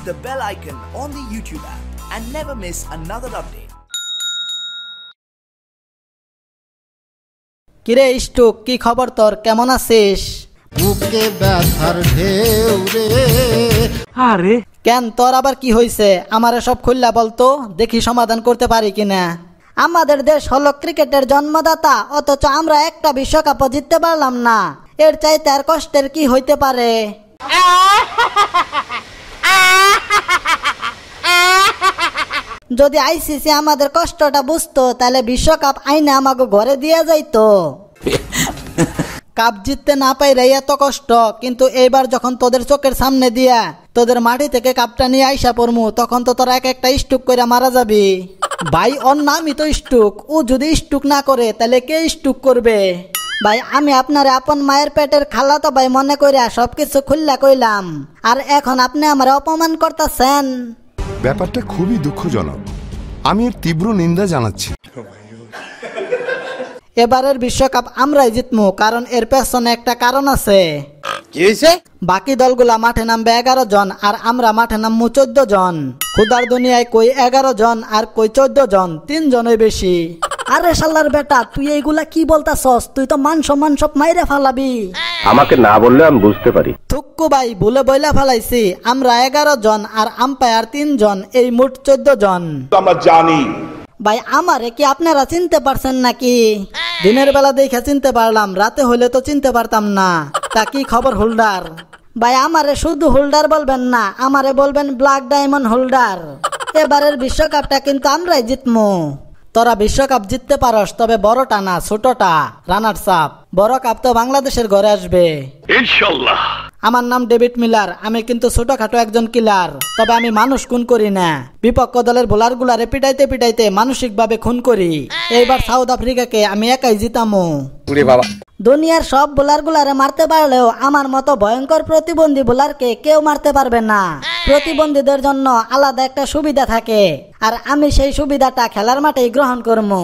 the bell icon on the YouTube app and never miss another update. কিরে স্টুক, কি খবর তোর? কেমন আছিস? বুকে ব্যথার ঢেউ রে। আরে কেন, তোর আবার কি হয়েছে? আমারে সব খুললা বলতো, দেখি সমাধান করতে পারি কিনা। আমাদের দেশ হলো ক্রিকেটের জন্মদাতা, অথচ আমরা একটা বিশ্বকাপও জিততে পারলাম না। এর চাইতে আর কষ্টের কি হইতে পারে? যদি আইসিসি আমাদের কষ্টটা বুঝতো, তাহলে বিশ্বকাপ আইনে আমাকে ঘরে দিয়ে যাইতো। কাপ জিততে না পাইলে এত কষ্ট, কিন্তু এইবার যখন তোদের চোখের সামনে দিয়া তোদের মাটি থেকে কাপটা নিয়ে আইসা পড়মু, তখন তো তোরা এক একটা স্টুক করে মারা যাবি। ভাই, ওর নামই তো স্টুক। ও যদি স্টুক না করে তাহলে কে স্টুক করবে? ভাই, আমি আপনার আপন মায়ের পেটের খালাতো ভাই মনে কইরা সবকিছু খুললা কইলাম, আর এখন আপনি আমার অপমান করতেছেন। ব্যাপারটা খুবই দুঃখজনক, আমি এর তীব্র নিন্দা জানাচ্ছি। এবারের বিশ্বকাপ আমরাই জিতমু, কারণ এর পেছনে একটা কারণ আছে। কি হয়েছে? বাকি দলগুলা মাঠে নামবে 11 জন, আর আমরা মাঠে নামবো 14 জন। খুদার দুনিয়ায় কই 11 জন আর কই 14 জন, 3 জনই বেশি। আরে শালার বেটা, তুই এইগুলা কি বলতাছস? তুই তো মান সম্মান সব মাইরে ফালাবি। আমাকে না বললে আমি বুঝতে পারি। থুক্কু ভাই, ভুলে বইলা ফেলাইছি। আমরা 11 জন আর আম্পায়ার 3 জন, এই মোট 14 জন। আমরা জানি ভাই, আমারে কি আপনারা চিনতে পারছেন নাকি? দিনের বেলা দেখে চিনতে পারলাম, রাতে হইলে তো চিনতে পারতাম না। তা কি খবর হোল্ডার? ভাই, আমারে শুধু হোল্ডার বলবেন না, আমারে বলবেন ব্ল্যাক ডায়মন্ড হোল্ডার। এবারের বিশ্বকাপটা কিন্তু আমরাই জিতমু। তোরা বিশ্বকাপ জিততে পারস, তবে বড়টা না, ছোটটা, রানার্স আপ। বড় কাপ তো বাংলাদেশের ঘরে আসবে ইনশাআল্লাহ। আমার নাম ডেভিড মিলার, আমি কিন্তু ছোটখাটো একজন কিলার, তবে আমি মানুষ খুন করি না। বিপক্ষ দলের বোলার গুলারে পিটাইতে পিটাইতে মানসিক ভাবে খুন করি। এইবার সাউথ আফ্রিকাকে আমি একাই জিতামু। দুনিয়ার সব বোলার গুলারে মারতে পারলেও আমার মতো ভয়ঙ্কর প্রতিবন্ধী বোলারকে কেউ মারতে পারবে না। প্রতিবন্ধীদের জন্য আলাদা একটা সুবিধা থাকে, আর আমি সেই সুবিধাটা খেলার মাঠেই গ্রহণ করবো।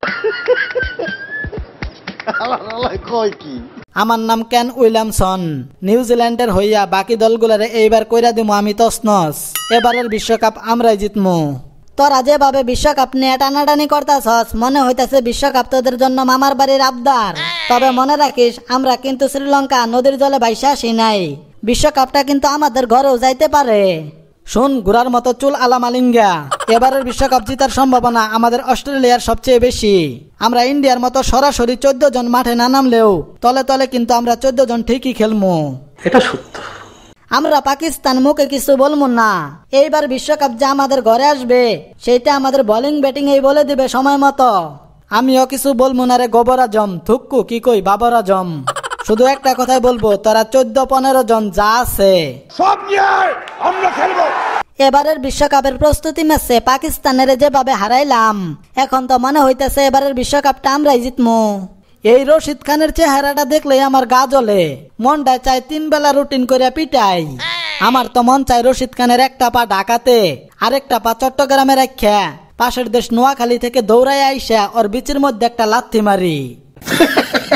আমার নাম কেন উইলিয়ামসন। নিউজিল্যান্ডের হইয়া বাকি দলগুলারে এইবার কইরা দিমু আমি তছনছ। এবারের বিশ্বকাপ আমরাই জিতমু। তোরা যেভাবে বিশ্বকাপ নিয়ে টানাটানি করতাছস, মনে হইতাছে বিশ্বকাপ তোদের জন্য মামার বাড়ির আবদার। তবে মনে রাখিস, আমরা কিন্তু শ্রীলঙ্কা নদীর জলে ভাইসা আসি নাই। বিশ্বকাপটা কিন্তু আমাদের ঘরেও যাইতে পারে। শুন, গুড়ার মতো চুল আলা মালিঙ্গা, এবারের বিশ্বকাপ জিতার সম্ভাবনা আমাদের অস্ট্রেলিয়ার সবচেয়ে বেশি। আমরা ইন্ডিয়ার মতো সরাসরি 14 জন মাঠে না নামলেও তলে তলে কিন্তু আমরা 14 জন ঠিকই খেলবো। এটা সত্য। আমরা পাকিস্তান মুখে কিছু বলবো না। এইবার বিশ্বকাপ যা আমাদের ঘরে আসবে, সেটা আমাদের বোলিং ব্যাটিং এই বলে দিবে সময় মতো। আমিও কিছু বলবো না রে গোবর আজম, থুক্কু কি কই বাবর আজম। শুধু একটা কথাই বলবো, তোরা 14-15 জন যা আছে সব নিয়ে আমরা খেলবো। এবারের বিশ্বকাপের প্রস্তুতি ম্যাচে পাকিস্তানের যেভাবে হারাইলাম, এখন তো মনে হইতেছে এবারের বিশ্বকাপটা আমরাই জিতমু। এই রশিদ খানের চেহারাটা দেখলেই আমার গা জ্বলে। মনটা চাই 3 বেলা রুটিন করে পিটাই। আমার তো মন চাই রশিদ খানের একটা পা ঢাকাতে, আরেকটা পা চট্টগ্রামে রাখা, পাশের দেশ নোয়াখালী থেকে দৌড়াই আইসা ওর বিচের মধ্যে একটা লাথি মারি।